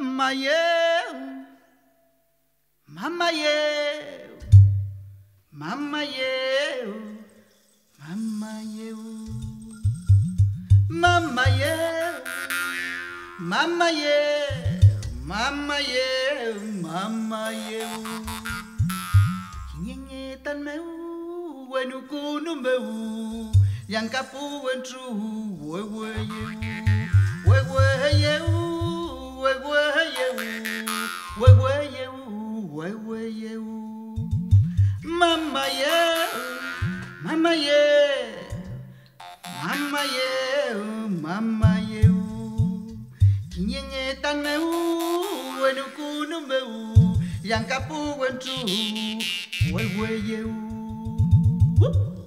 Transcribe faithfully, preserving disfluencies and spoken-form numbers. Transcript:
Mama yeah, Mama yeah, Mama yeah, Mama yeah, Mama yeah, Mama yeah, Mama yeah, Mama yeah. Kinye tan meu, wenu kunu meu, yang kapu wentru, we we you, we we you. Way way you, way way you, way way you, Mama yeah, Mama yeah, Mama yeah, Mama yeah. Kinye tan meu, wenu kunu meu, yang kapu wentru, way way you.